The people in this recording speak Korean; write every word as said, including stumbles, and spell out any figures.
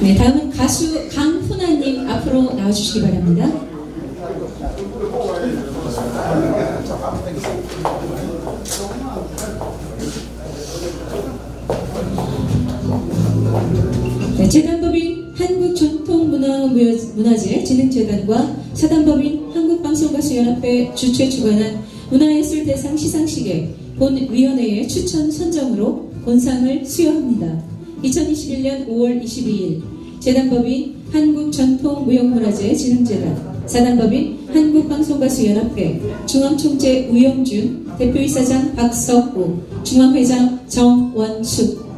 네, 다음은 가수 강훈아님 앞으로 나와주시기 바랍니다. 네, 재단법인 한국전통문화재 진흥재단과 사단법인 한국방송가수연합회 주최 주관한 문화예술대상 시상식에 본위원회의 추천 선정으로 본상을 수여합니다. 이천이십일 년 오월 이십이일 재단법인 한국전통무형문화재 진흥재단, 사단법인 한국방송가수연합회, 중앙총재 우영준, 대표이사장 박석우, 중앙회장 정원숙,